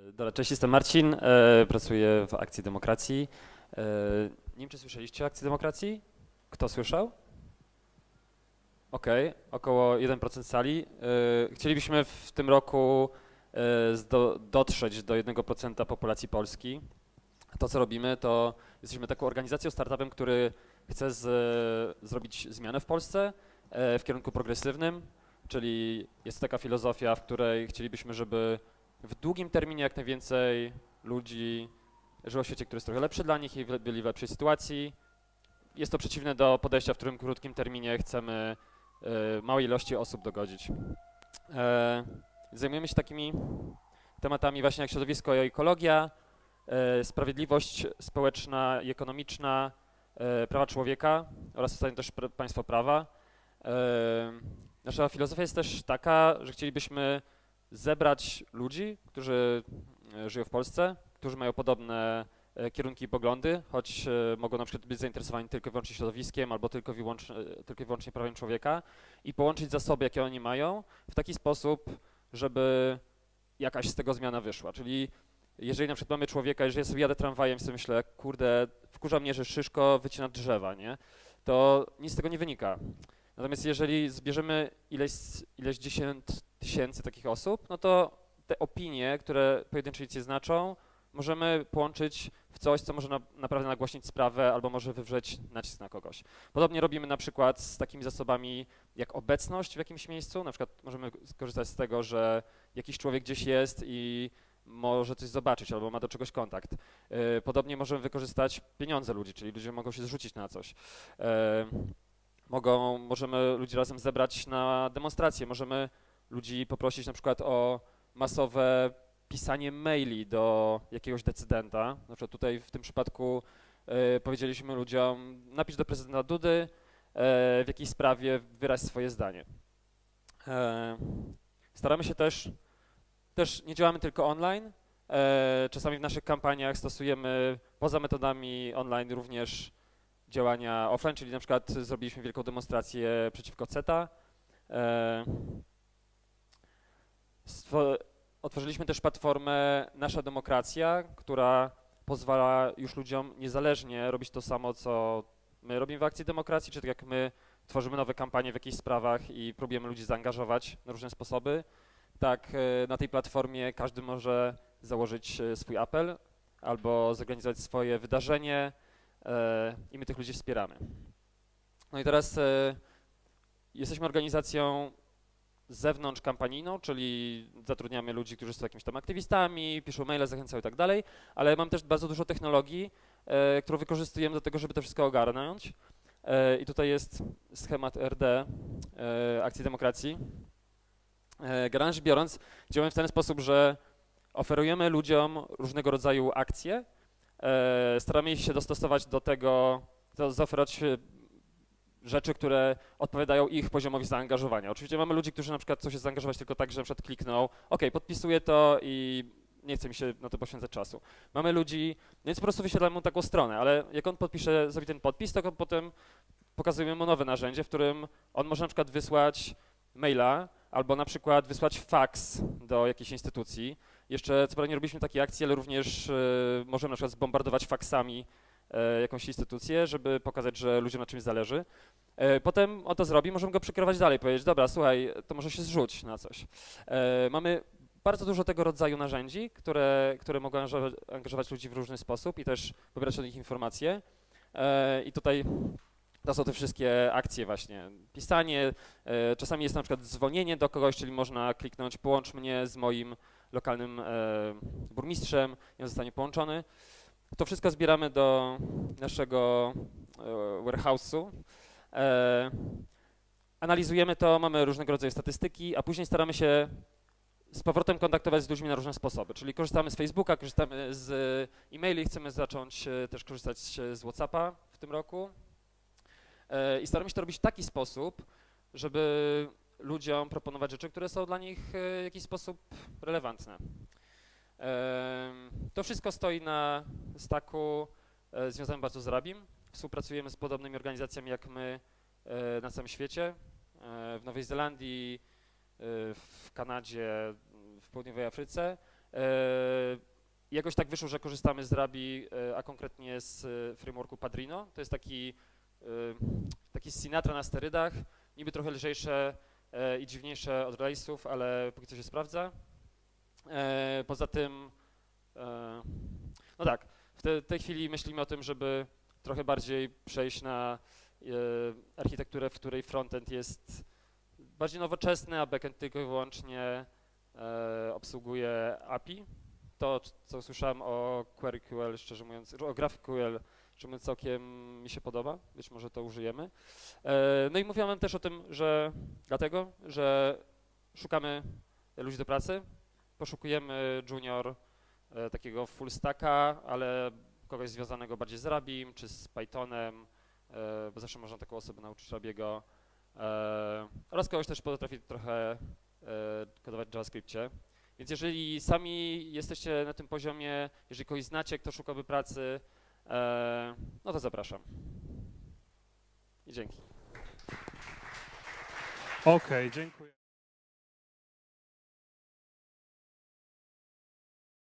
Dobra, cześć, jestem Marcin, pracuję w Akcji Demokracji. Nie wiem, czy słyszeliście o Akcji Demokracji? Kto słyszał? Okej, około 1% sali. Chcielibyśmy w tym roku dotrzeć do 1% populacji Polski. To, co robimy, to jesteśmy taką organizacją, startupem, który chce zrobić zmianę w Polsce w kierunku progresywnym, czyli jest taka filozofia, w której chcielibyśmy, żeby w długim terminie jak najwięcej ludzi żyło w świecie, który jest trochę lepszy dla nich i byli w lepszej sytuacji. Jest to przeciwne do podejścia, w którym w krótkim terminie chcemy małej ilości osób dogodzić. Zajmujemy się takimi tematami właśnie jak środowisko i ekologia, sprawiedliwość społeczna i ekonomiczna, prawa człowieka oraz ostatnio też państwo prawa. Nasza filozofia jest też taka, że chcielibyśmy zebrać ludzi, którzy żyją w Polsce, którzy mają podobne kierunki i poglądy, choć mogą na przykład być zainteresowani tylko i wyłącznie środowiskiem albo tylko i wyłącznie prawem człowieka i połączyć zasoby, jakie oni mają, w taki sposób, żeby jakaś z tego zmiana wyszła. Czyli jeżeli na przykład mamy człowieka, jeżeli ja sobie jadę tramwajem i sobie myślę, kurde, wkurza mnie, że Szyszko wycina drzewa, nie? To nic z tego nie wynika. Natomiast jeżeli zbierzemy ileś 10 tysięcy takich osób, no to te opinie, które pojedyncze nic nie znaczą, możemy połączyć w coś, co może naprawdę nagłośnić sprawę albo może wywrzeć nacisk na kogoś. Podobnie robimy na przykład z takimi zasobami jak obecność w jakimś miejscu, na przykład możemy skorzystać z tego, że jakiś człowiek gdzieś jest i może coś zobaczyć albo ma do czegoś kontakt. Podobnie możemy wykorzystać pieniądze ludzi, czyli ludzie mogą się zrzucić na coś. Możemy ludzi razem zebrać na demonstracje, możemy ludzi poprosić na przykład o masowe pisanie maili do jakiegoś decydenta. Na przykład tutaj w tym przypadku powiedzieliśmy ludziom, napisz do prezydenta Dudy w jakiejś sprawie, wyraź swoje zdanie. Staramy się też nie działamy tylko online, czasami w naszych kampaniach stosujemy poza metodami online również działania offline, czyli na przykład zrobiliśmy wielką demonstrację przeciwko CETA. Otworzyliśmy też platformę Nasza Demokracja, która pozwala już ludziom niezależnie robić to samo, co my robimy w Akcji Demokracji, czy tak jak my tworzymy nowe kampanie w jakichś sprawach i próbujemy ludzi zaangażować na różne sposoby, tak na tej platformie każdy może założyć swój apel albo zorganizować swoje wydarzenie i my tych ludzi wspieramy. No i teraz jesteśmy organizacją zewnątrz kampanijną, czyli zatrudniamy ludzi, którzy są jakimiś tam aktywistami, piszą maile, zachęcają i tak dalej, ale mam też bardzo dużo technologii, którą wykorzystujemy do tego, żeby to wszystko ogarnąć. I tutaj jest schemat RD Akcji Demokracji. Generalnie rzecz biorąc, działamy w ten sposób, że oferujemy ludziom różnego rodzaju akcje, staramy się dostosować do tego, zaoferować rzeczy, które odpowiadają ich poziomowi zaangażowania. Oczywiście mamy ludzi, którzy na przykład chcą się zaangażować tylko tak, że na przykład klikną, ok, podpisuję to i nie chce mi się na to poświęcać czasu. Mamy ludzi, więc po prostu wyświetlamy mu taką stronę, ale jak on zrobi ten podpis, to potem pokazujemy mu nowe narzędzie, w którym on może na przykład wysłać maila albo na przykład wysłać faks do jakiejś instytucji. Jeszcze co prawda nie robiliśmy takiej akcji, ale również możemy na przykład zbombardować faksami jakąś instytucję, żeby pokazać, że ludziom na czymś zależy. Potem on to zrobi, możemy go przekierować dalej, powiedzieć, dobra, słuchaj, to może się zrzuć na coś. Mamy bardzo dużo tego rodzaju narzędzi, które mogą angażować ludzi w różny sposób i też pobierać od nich informacje. I tutaj to są te wszystkie akcje właśnie. Pisanie, czasami jest na przykład dzwonienie do kogoś, czyli można kliknąć połącz mnie z moim lokalnym burmistrzem i on zostanie połączony. To wszystko zbieramy do naszego warehouse'u. Analizujemy to, mamy różnego rodzaju statystyki, a później staramy się z powrotem kontaktować z ludźmi na różne sposoby. Czyli korzystamy z Facebooka, korzystamy z e-maili, chcemy zacząć też korzystać z WhatsAppa w tym roku. I staramy się to robić w taki sposób, żeby ludziom proponować rzeczy, które są dla nich w jakiś sposób relevantne. To wszystko stoi na stacku związanym bardzo z Rabim. Współpracujemy z podobnymi organizacjami jak my na całym świecie, w Nowej Zelandii, w Kanadzie, w Południowej Afryce Jakoś tak wyszło, że korzystamy z Rabi, a konkretnie z frameworku Padrino. To jest taki Sinatra na sterydach, niby trochę lżejsze i dziwniejsze od Railsów, ale póki co się sprawdza. Poza tym, no tak, w tej chwili myślimy o tym, żeby trochę bardziej przejść na architekturę, w której frontend jest bardziej nowoczesny, a backend tylko i wyłącznie obsługuje API. To, co słyszałem o QueryQL, szczerze mówiąc, o GraphQL, szczerze mówiąc, całkiem mi się podoba, być może to użyjemy. No i mówiłem też o tym, że dlatego, że szukamy ludzi do pracy, poszukujemy junior takiego full stacka, ale kogoś związanego bardziej z Rabim czy z Pythonem, bo zawsze można taką osobę nauczyć Rabiego, oraz kogoś też potrafi trochę kodować w JavaScriptie. Więc jeżeli sami jesteście na tym poziomie, jeżeli kogoś znacie, kto szukałby pracy, no to zapraszam. I dzięki. Okej, dziękuję.